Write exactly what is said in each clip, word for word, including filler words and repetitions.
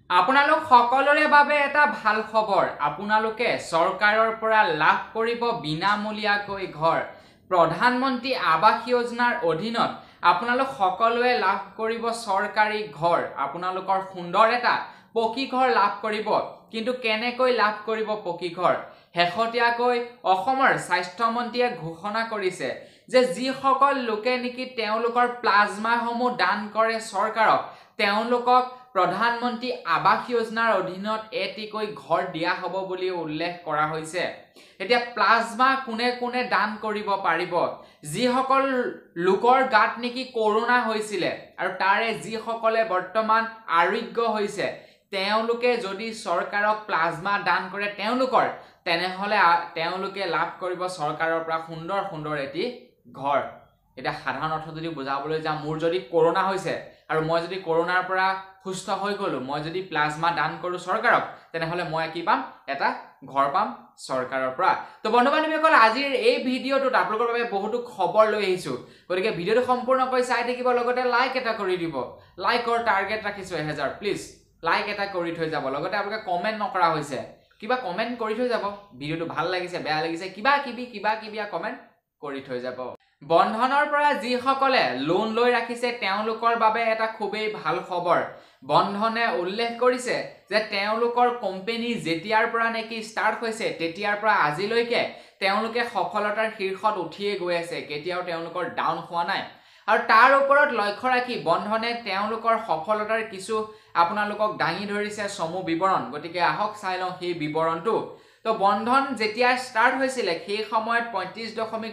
আপোনালোক সকলোৰে বাবে এটা ভাল খবৰ আপোনালোকে চৰকাৰৰ পৰা লাভ কৰিব বিনামূলীয়াকৈ ঘৰ প্ৰধানমন্ত্ৰী আৱাস যোজনাৰ অধীনত আপোনালোক সকলোৱে লাভ কৰিব চৰকাৰী ঘৰ আপোনালোকৰ সুন্দৰ এটা পকী ঘৰ লাভ কৰিব কিন্তু কেনেকৈ লাভ কৰিব পকী ঘৰ হেখতিয়াকৈ অসমৰ স্বাস্থ্য মন্ত্ৰীয়ে ঘোষণা কৰিছে যে যি সকল লোকে নেকি তেওঁলোকৰ প্লাজমা সমূহ দান কৰে চৰকাৰক তেওঁলোকক প্ৰধানমন্ত্ৰী আৱাস যোজনাৰ অধীনত এটিকৈ ঘৰ দিয়া হ'ব বুলি উল্লেখ কৰা হৈছে এতিয়া প্লাজমা কোনে কোনে দান কৰিব পাৰিব যি সকল লোকৰ গাত নেকি কৰোনা হৈছিল আৰু তাৰে যি সকলে বৰ্তমান আৰোগ্য হৈছে তেওঁলোকে যদি চৰকাৰক প্লাজমা দান কৰে তেওঁলোকৰ তেনেহলে তেওঁলোকে লাভ কৰিব চৰকাৰৰ পৰা সুন্দৰ সুন্দৰ এটি ঘৰ এটা সাধাৰণ অৰ্থ যদি বুজাবলৈ যা মোৰ যদি কৰোনা হৈছে আৰু মই যদি কৰোনাৰ পৰা সুস্থ হৈ গলো মই যদি প্লাজমা দান কৰো চৰকাৰক তেনেহলে মই কি পাম এটা ঘৰ পাম চৰকাৰৰ পৰা তো বন্ধু বান্ধৱীসকল আজিৰ এই ভিডিঅটো আপোনালোকৰ বাবে বহুতো খবৰ লৈ আহিছো গতিকে ভিডিঅটো সম্পূৰ্ণকৈ চাই থাকিব লগতে লাইক এটা কৰি দিব লাইকৰ টাৰ্গেট ৰাখিছো এক হাজাৰ প্লিজ লাইক এটা কৰি থৈ যাব লগতে আপোনালোকে কমেন্ট নকৰা হৈছে কিবা কমেন্ট কৰি থৈ যাব ভিডিঅটো ভাল লাগিছে বেয়া লাগিছে কিবা কিবি কিবা কিবি কমেন্ট কৰি থৈ যাব বন্ধনৰ পৰা যি সকলে লোন লৈ ৰাখিছে তেওঁলোকৰ বাবে এটা খুবেই ভাল খবৰ বন্ধনে উল্লেখ কৰিছে যে তেওঁলোকৰ কোম্পানী যেতিয়াৰ পৰা নেকি ষ্টাৰ্ট হৈছে তেতিয়াৰ পৰা আজিলৈকে তেওঁলোকে সফলতাৰ শীৰ্ষত উঠিয়ে গৈ আছে কেতিয়াও তেওঁলোকৰ ডাউন হোৱা নাই আৰু তাৰ ওপৰত লক্ষ্য ৰাখি বন্ধনে তেওঁলোকৰ সফলতাৰ কিছু আপোনালোকক দাঙি ধৰিছে সমু বিৱৰণ গতিকে আহক চাই লওঁ সেই বিৱৰণটো তো বন্ধন যেতিয়া ষ্টাৰ্ট হৈছিল সেই সময়ত পঁয়ত্ৰিশ দশমিক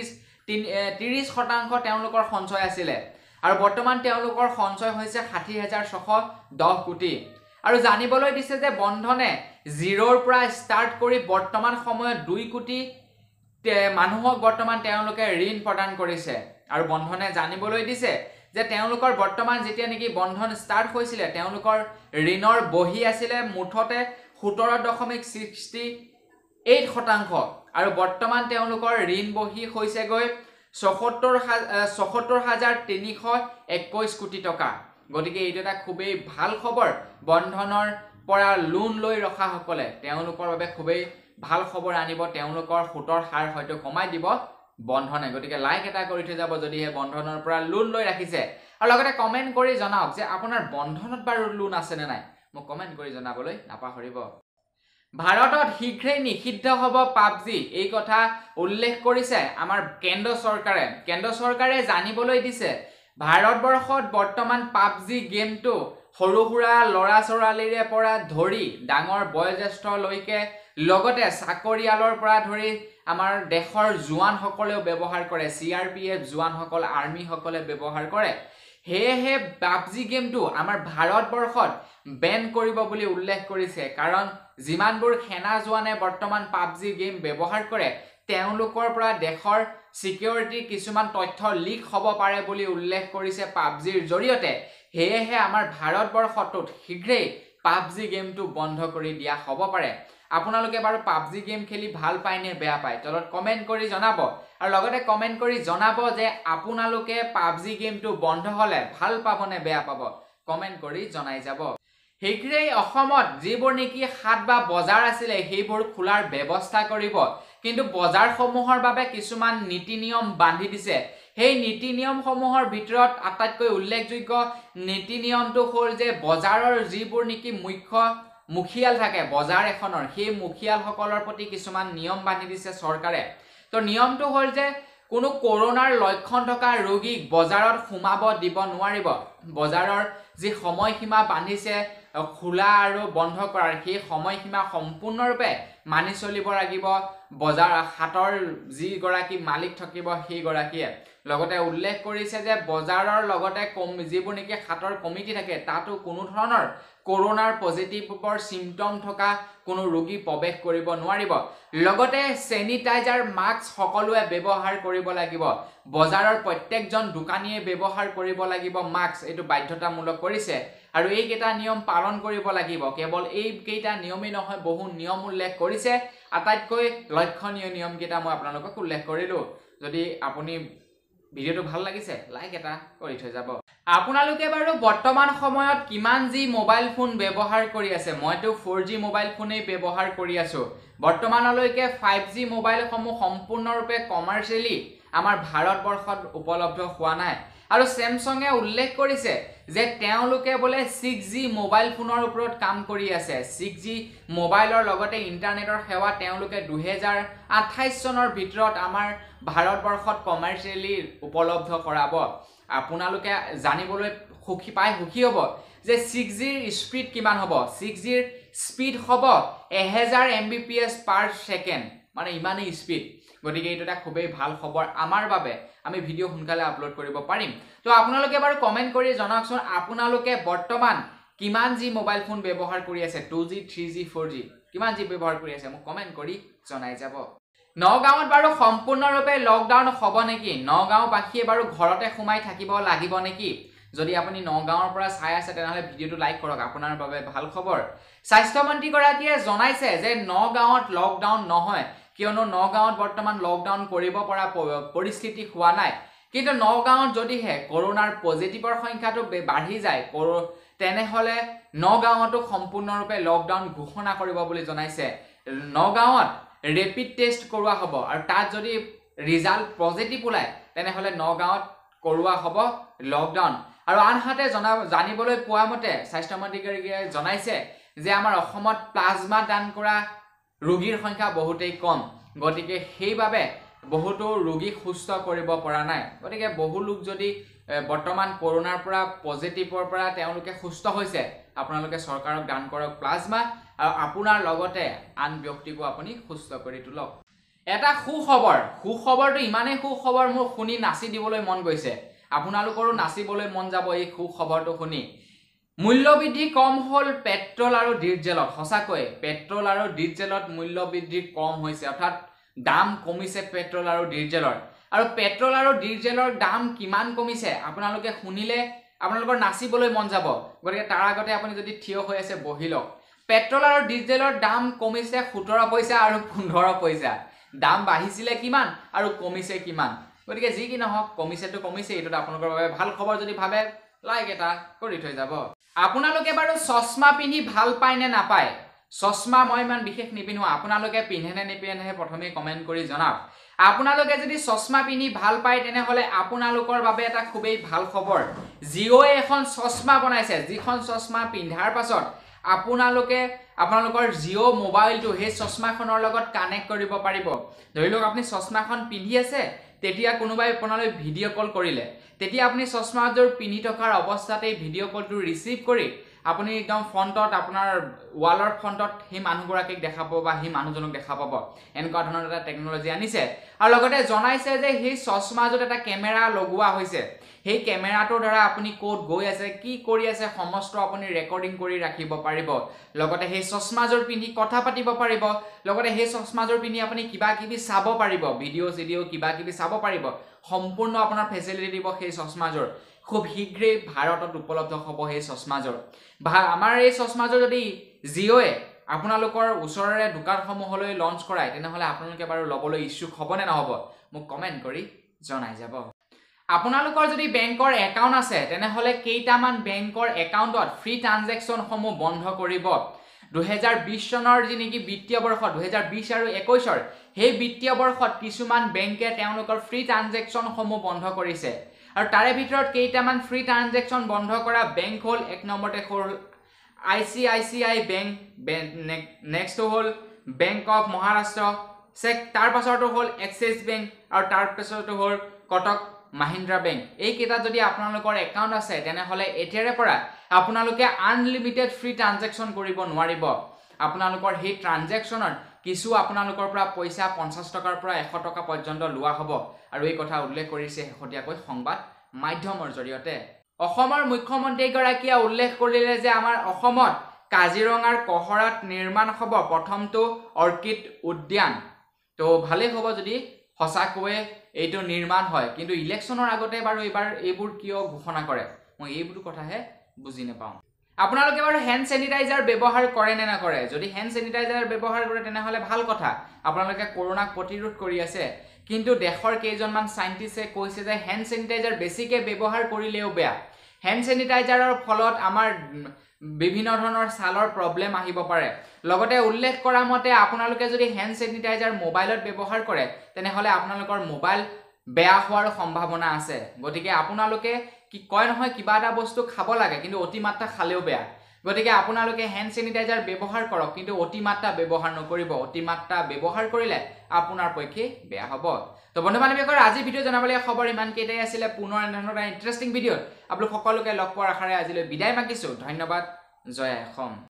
ত্ৰিশ শতাংশ তেওঁলোকৰ সঞ্চয় আছিল আৰু বৰ্তমান তেওঁলোকৰ সঞ্চয় হৈছে ষাঠি হাজাৰ ছশ দহ কোটি আৰু জানিবলৈ দিছে যে বন্ধনে জিৰৰ পৰা ষ্টাৰ্ট কৰি বৰ্তমান সময়ত দুই কোটি মানুহক বৰ্তমান তেওঁলোকে ঋণ প্ৰদান কৰিছে আৰু বন্ধনে জানিবলৈ দিছে যে তেওঁলোকৰ বৰ্তমান যেতিয়া নেকি বন্ধন ষ্টাৰ্ট হৈছিল তেওঁলোকৰ ঋণৰ বহি আছিল মুঠতে সোতৰ দশমিক ছিক্সটি এইট শতাংশ আৰু বৰ্তমান তেওঁলোকৰ ঋণ বহি হৈছে গৈ ছয়সত্তৰ হাজাৰ তিনিশ একৈশ কোটি টকা গতিকে এইটো এটা খুবেই ভাল খবৰ বন্ধনৰ পৰা লোন লৈ ৰখা সকলে তেওঁলোকৰ বাবে খুবেই ভাল খবৰ আনিব তেওঁলোকৰ সুতৰ হাৰ হয়তো কমাই দিব বন্ধনে গতিকে লাইক এটা কৰি থৈ যাব যদি হে বন্ধনৰ পৰা লোন লৈ ৰাখিছে আৰু লগতে কমেন্ট কৰি জনাওক যে আপোনাৰ বন্ধনত বাৰু লোন আছে নে নাই মোক কমেন্ট কৰি জনাবলৈ নাপাহৰিব ভাৰতত শীঘ্ৰেই নিষিদ্ধ হ'ব পাবজি এই কথা উল্লেখ কৰিছে আমাৰ কেন্দ্ৰ চৰকাৰে কেন্দ্ৰ চৰকাৰে জানিবলৈ দিছে ভাৰতবৰ্ষত বৰ্তমান পাবজি গেমটো সৰু সুৰা লৰা চৰালিৰে পৰা ধৰি ডাঙৰ বয়োজ্যেষ্ঠলৈকে লগতে চাকৰিয়ালৰ পৰা ধৰি আমাৰ দেশৰ জোৱান সকলেও ব্যৱহাৰ কৰে চি আৰ পি এফ জোৱান সকল আৰ্মি সকলে ব্যৱহাৰ কৰে হেহে পাবজি গেমটো আমাৰ ভাৰতবৰ্ষত বেন কৰিব বুলি উল্লেখ কৰিছে কাৰণ যিমানবোৰ সেনা জোৱানে বৰ্তমান পাবজি গেম ব্যৱহাৰ কৰে তেওঁলোকৰ পৰা দেশৰ সিকিউৰিটি কিছুমান তথ্য লিক হ'ব পাৰে বুলি উল্লেখ কৰিছে পাবজিৰ জৰিয়তে হেহে আমাৰ ভাৰতবৰ্ষত শীঘ্ৰেই পাবজি গেমটো বন্ধ কৰি দিয়া হ'ব পাৰে আপোনালোকে বাৰু পাবজি গেম খেলি ভাল পায় নে বেয়া পায় তলত কমেন্ট কৰি জনাব আৰু লগতে কমেন্ট কৰি জনাব যে আপোনালোকে পাবজি গেমটো বন্ধ হলে ভাল পাব নে বেয়া পাব কমেন্ট কৰি জনাই যাব শীঘ্ৰেই অসমত যিবোৰ নেকি হাট বা বজাৰ আছিল সেইবোৰ খোলাৰ ব্যৱস্থা কৰিব কিন্তু বজাৰসমূহৰ বাবে কিছুমান নীতি নিয়ম বান্ধি দিছে সেই নীতি নিয়মসমূহৰ ভিতৰত আটাইতকৈ উল্লেখযোগ্য নীতি নিয়মটো হ'ল যে বজাৰৰ যিবোৰ নেকি মুখ্য মুখিয়াল থাকে বজাৰ এখনৰ সেই মুখিয়াল সকলৰ প্ৰতি কিছুমান নিয়ম বান্ধি দিছে চৰকাৰে তো নিয়মটো হ'ল যে কোনো কৰোনাৰ লক্ষণ থকা ৰোগীক বজাৰত সোমাব দিব নোৱাৰিব বজাৰৰ যি সময়সীমা বান্ধিছে খোলা আৰু বন্ধ কৰাৰ সেই সময়সীমা সম্পূৰ্ণৰূপে মানি চলিব লাগিব বজাৰ হাটৰ যি গৰাকী মালিক থাকিব সেই গৰাকীয়ে লগতে উল্লেখ কৰিছে যে বজাৰৰ লগতে যিবোৰ নেকি হাটৰ কমিটি থাকে তাতো কোনো ধৰণৰ কৰোনাৰ পজিটিভৰ সিম্পটম থকা কোনো ৰোগী প্ৰৱেশ কৰিব নোৱাৰিব লগতে স্যানিটাইজাৰ মাস্ক সকলোৱে ব্যৱহাৰ কৰিব লাগিব বজাৰৰ প্ৰত্যেকজন দোকানীয়ে ব্যৱহাৰ কৰিব লাগিব মাস্ক এইটো বাধ্যতামূলক কৰিছে আৰু এই কেইটা নিয়ম পালন কৰিব লাগিব কেৱল এই কেইটা নিয়মই নহয় বহু নিয়ম উল্লেখ কৰিছে আটাইতকৈ লক্ষণীয় নিয়ম কেইটা মই আপোনালোকক উল্লেখ কৰিলো যদি আপুনি ভিডিওটো ভাল লাগিছে লাইক এটা কৰি থৈ যাব আপোনালোকে বাৰু বৰ্তমান সময়ত কিমান জি মোবাইল ফোন ব্যৱহাৰ কৰি আছে মইতো four G মোবাইল ফোনেই ব্যৱহাৰ কৰি আছো বৰ্তমানলৈকে five G মোবাইল সমূহ সম্পূৰ্ণৰূপে কমাৰ্চিয়ালি আমাৰ ভাৰতবৰ্ষত উপলব্ধ হোৱা নাই আৰু Samsung এ উল্লেখ কৰিছে যে তেওঁলোকে বলে six G মোবাইল ফোনৰ ওপৰত কাম কৰি আছে six G মোবাইলৰ লগতে ইন্টাৰনেটৰ সেৱা তেওঁলোকে two thousand twenty-eight চনৰ ভিতৰত আমাৰ ভাৰতবৰ্ষত কমাৰ্চিয়ালি উপলব্ধ কৰাব আপোনালোকে জানিবলৈ খুকি পাই খুকি হ'ব যে six G ৰ স্পিড কিমান হ'ব six G ৰ স্পিড হ'ব one thousand megabits per second মানে ইমানেই স্পিড গতিকে এইটো এটা খুবেই ভাল খবৰ আমাৰ বাবে আমি ভিডিও সোনকালে আপলোড কৰিব পাৰিম তো আপোনালোকে বাৰু কমেন্ট কৰি জনাওকচোন আপোনালোকে বৰ্তমান কিমান জি মোবাইল ফোন ব্যৱহাৰ কৰি আছে two G three G four G কিমান জি ব্যৱহাৰ কৰি আছে মোক কমেন্ট কৰি জনাই যাব নগাঁৱত বাৰু সম্পূৰ্ণৰূপে লকডাউন হ'ব নেকি নগাঁওবাসীয়ে বাৰু ঘৰতে সোমাই থাকিব লাগিব নেকি যদি আপুনি নগাঁৱৰ পৰা চাই আছে তেনেহলে ভিডিওটো লাইক কৰক আপোনাৰ বাবে ভাল খবৰ স্বাস্থ্য মন্ত্ৰী গৰাকীয়ে জনাইছে যে নগাঁৱত লকডাউন নহয় কিয়নো নগাঁৱত বৰ্তমান লকডাউন কৰিব পৰা পৰিস্থিতি হোৱা নাই কিন্তু নগাঁৱত যদিহে কৰোনাৰ পজিটিভৰ সংখ্যাটো বাঢ়ি যায় তেনেহলে নগাঁৱতো সম্পূৰ্ণৰূপে লকডাউন ঘোষণা কৰিব বুলি জনাইছে নগাঁৱত ৰেপিড টেষ্ট কৰোৱা হ'ব আৰু তাত যদি ৰিজাল্ট পজিটিভ ওলাই তেনেহলে নগাঁৱত কৰোৱা হ'ব লকডাউন আৰু আনহাতে জানিবলৈ পোৱা মতে স্বাস্থ্য মন্ত্ৰীগৰাকীয়ে জনাইছে যে আমাৰ অসমত প্লাজমা দান কৰা ৰোগীৰ সংখ্যা বহুতেই কম গতিকে সেইবাবে বহুতো ৰোগী সুস্থ কৰিব পৰা নাই গতিকে বহু লোক যদি বৰ্তমান কৰোনাৰ পৰা পজিটিভৰ পৰা তেওঁলোকে সুস্থ হৈছে আপোনালোকে চৰকাৰক দান কৰক প্লাজমা আৰু আপোনাৰ লগতে আন ব্যক্তিকো আপুনি সুস্থ কৰি তুলক এটা সুখবৰ সুখবৰটো ইমানেই সুখবৰ মোৰ শুনি নাচি দিবলৈ মন গৈছে আপোনালোকৰো নাচিবলৈ মন যাব এই সুখবৰটো শুনি মূল্যবৃদ্ধি কম হল পেট্ৰল আৰু ডিজেলত সঁচাকৈ পেট্ৰল আৰু ডিজেলত মূল্যবৃদ্ধি কম হৈছে অৰ্থাৎ দাম কমিছে পেট্ৰল আৰু ডিজেলৰ আৰু পেট্ৰল আৰু ডিজেলৰ দাম কিমান কমিছে আপোনালোকে শুনিলে আপোনালোকৰ নাচিবলৈ মন যাব গতিকে তাৰ আগতে আপুনি যদি থিয় হৈ আছে বহি লওক পেট্ৰল আৰু ডিজেলৰ দাম কমিছে সোতৰ পইচা আৰু পোন্ধৰ পইচা দাম বাঢ়িছিলে কিমান আৰু কমিছে কিমান গতিকে যি কি নহওক কমিছেটো কমিছে এইটো আপোনালোকৰ বাবে ভাল খবৰ যদি ভাবে লাইক এটা কৰি থৈ যাব আপোনালোকে বাৰু চশমা পিন্ধি ভাল পায় নে নাপায় চশমা মই ইমান বিশেষ নিপিন্ধো আপোনালোকে পিন্ধে নে নিপিন্ধে প্ৰথমে কমেন্ট কৰি জনাওক আপোনালোকে যদি চশমা পিন্ধি ভাল পায় তেনেহলে আপোনালোকৰ বাবে এটা খুবেই ভাল খবৰ জিঅ'য়ে এখন চশমা বনাইছে যিখন চশমা পিন্ধাৰ পাছত আপোনালোকে আপোনালোকৰ জিঅ' মোবাইলটো হে চশমাখনৰ লগত কানেক্ট কৰিব পাৰিব ধৰি লওক আপুনি চশমাখন পিন্ধি আছে তেতিয়া কোনোবাই আপোনালৈ ভিডিঅ' কল কৰিলে তেতিয়া আপুনি চশমাযোৰ পিন্ধি থকাৰ অৱস্থাতে ভিডিঅ' কলটো ৰিসিভ কৰি আপুনি একদম ফ্ৰন্টত আপোনাৰ ওয়ালৰ ফ্ৰন্টত হে মানুহগৰাকীক দেখা পাব বা হে মানুহজনক দেখা পাব এনেকুৱা ধৰণৰ এটা টেকনলজি আনিছে আৰু লগতে জনাইছে যে হে চশমাযোৰ এটা কেমেৰা লগোৱা হৈছে হে কেমেৰাটোৰ দ্বাৰা আপুনি কোড গৈ আছে কি কৰি আছে সমস্ত আপুনি ৰেকৰ্ডিং কৰি ৰাখিব পাৰিব লগতে হে চশমাযোৰ পিন্ধি কথা পাতিব পাৰিব লগতে হে চশমাযোৰ পিন্ধি আপুনি কিবা কিবি চাব পাৰিব ভিডিঅ' ভিডিঅ' কিবা কিবি চাব পাৰিব সম্পূৰ্ণ আপোনাৰ ফেচিলিটি দিব হে চশমাযোৰ খুব শীঘ্ৰে ভাৰতত উপলব্ধ হ'ব হে চশমাযোৰ আমাৰ এই চশমাযোৰ যদি জিঅ'য়ে আপোনালোকৰ ওচৰৰে দোকানসমূহলৈ লঞ্চ কৰায় তেনেহলে আপোনালোকে বাৰু লবলৈ ইচ্ছুক হ'ব নে নহব মোক কমেন্ট কৰি জনাই যাব আপোনালোকৰ যদি বেংকৰ একাউণ্ট আছে তেনেহলে কেইটামান বেংকৰ একাউণ্টত ফ্ৰী ট্ৰানজেকচন সমূহ বন্ধ কৰিব two thousand twenty চনৰ যি নেকি বিত্তীয় বৰ্ষ two thousand twenty আৰু twenty-one ৰ সেই বিত্তীয় বৰ্ষত কিছুমান বেংকে তেওঁলোকৰ ফ্ৰী ট্ৰানজেকচন সমূহ বন্ধ কৰিছে আৰু তাৰে ভিতৰত কেইটামান ফ্ৰী ট্ৰানজেকচন বন্ধ কৰা বেংক হল এক নম্বৰতে হল I C I C I bank next হল বেংক অফ মহাৰাষ্ট্ৰ চেক তাৰ পাছৰটো হল এক্সিছ বেংক আৰু তাৰ পাছৰটো হল কটক মাহিন্দ্ৰা বেংক এই কেইটা যদি আপোনালোকৰ একাউণ্ট আছে তেনেহলে এতিয়াৰে পৰা আপোনালোকে আনলিমিটেড ফ্ৰী ট্ৰানজেকচন কৰিব নোৱাৰিব আপোনালোকৰ হে ট্ৰানজেকচনৰ কিছু আপোনালোকৰ পৰা পইচা পঞ্চাশ টকাৰ পৰা এশ টকা পৰ্যন্ত লোৱা হ'ব আৰু এই কথা উল্লেখ কৰিছে হেখতিয়াকৈ সংবাদ মাধ্যমৰ জৰিয়তে অসমৰ মুখ্যমন্ত্ৰী গৰাকীয়ে উল্লেখ কৰিলে যে আমাৰ অসমত কাজিৰঙাৰ কহৰাত নিৰ্মাণ হ'ব প্ৰথমটো অৰ্কিড উদ্যান তো ভালে হ'ব যদি হসাকৱে এইটো নিৰ্মাণ হয় কিন্তু ইলেকশনৰ আগতে বাৰু এবাৰ এইবোৰ কিয় ঘোষণা কৰে মই এইবোৰ কথাহে বুজি নাপাওঁ আপোনালোকে বাৰু হ্যান্ড স্যানিটাইজাৰ ব্যৱহাৰ কৰে নে নকৰে যদি হ্যান্ড স্যানিটাইজাৰ ব্যৱহাৰ কৰে তেনেহলে ভাল কথা আপোনালোকে কৰোনাক প্ৰতিৰোধ কৰি আছে কিন্তু দেশৰ কেইজনমান সাইন্টিষ্টে কৈছে যে হ্যান্ড স্যানিটাইজাৰ বেছিকে ব্যৱহাৰ কৰিলেও বেয়া হ্যান্ড স্যানিটাইজাৰৰ ফলত আমাৰ বিভিন্ন ধৰণৰ ছালৰ প্ৰবলেম আহিব পাৰে লগতে উল্লেখ কৰা মতে আপোনালোকে যদি হ্যান্ড স্যানিটাইজাৰ মোবাইলত ব্যৱহাৰ কৰে তেনেহলে আপোনালোকৰ মোবাইল বেয়া হোৱাৰ সম্ভাৱনা আছে গতিকে আপোনালোকে কি কয় নহয় কিবা এটা বস্তু খাব লাগে কিন্তু অতিমাত্ৰা খালেও বেয়া গতিকে আপোনালোকে হ্যান্ড স্যানিটাইজাৰ ব্যৱহাৰ কৰক কিন্তু অতিমাত্ৰা ব্যৱহাৰ নকৰিব অতিমাত্ৰা ব্যৱহাৰ কৰিলে আপোনাৰ পক্ষে বেয়া হ'ব তো বন্ধু বান্ধৱীসকল আজি ভিডিও জনাবলৈ খবৰ ইমান কেইটাই আছিল পুনৰ এনেধৰণৰ ইন্টাৰেষ্টিং ভিডিও আপোনালোক সকলোকে লগ পোৱাৰ আশাৰে আজিলৈ বিদায় মাগিছো ধন্যবাদ জয় অসম